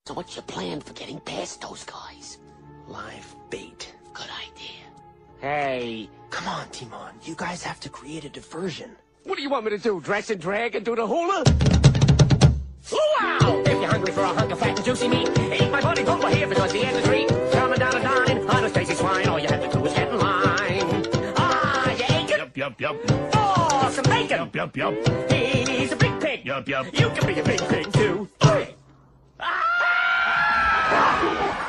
So what's your plan for getting past those guys? Live bait. Good idea. Hey. Come on, Timon. You guys have to create a diversion. What do you want me to do? Dress and drag and do the hula? Wow! If you're hungry for a hunk of fat and juicy meat, eat my buddy Bumper here because he has a treat. Coming down a dine on a Stacy swine. All you have to do is get in line. Ah, you ain't good. Yup. For some bacon. Yup. He's a big pig. Yup. You can be a big pig too. Ah!